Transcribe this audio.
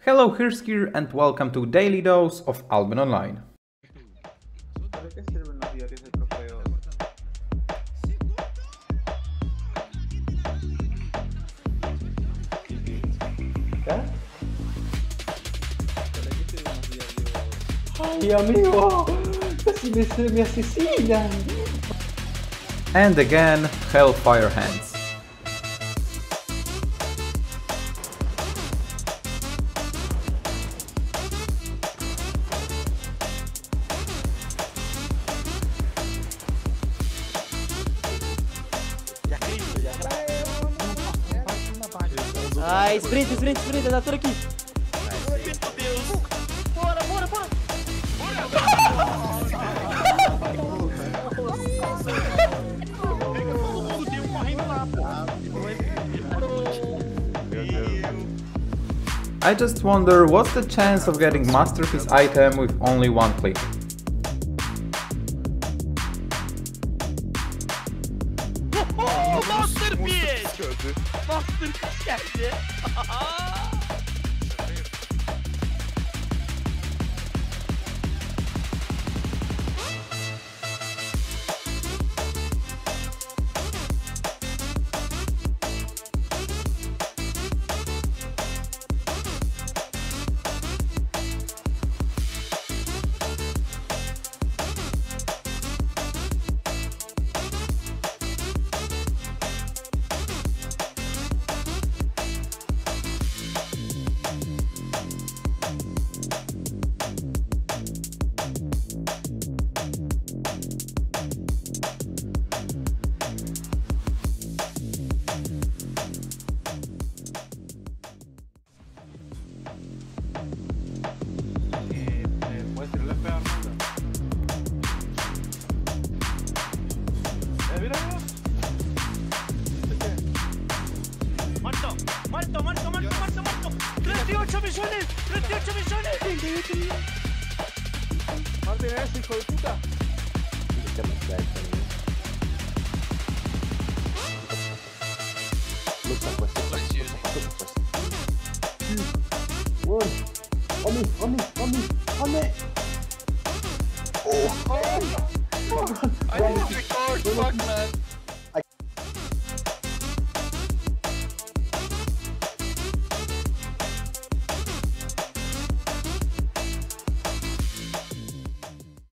Hello, Hyrst here and welcome to Daily Dose of Albion Online. ¿Para qué sirven los diarios de trofeos? ¿Qué? ¿Para qué sirven los diarios? ¡Ay, amigo! ¡Casi me asesinan! And again, Hellfire Hands. Ai, sprint, Nazori aqui. Meu Deus! Bora! Pega todo mundo, tem um correndo lá, pô. I just wonder what's the chance of getting Masterpiece item with only one click. Oh, MasterPitch! MasterPitch geldi. ¿Puedes tirarle feo, Armando? Mira. Muerto! 38 millones! Martín, ese hijo de puta. On me! I need to record, fuck man!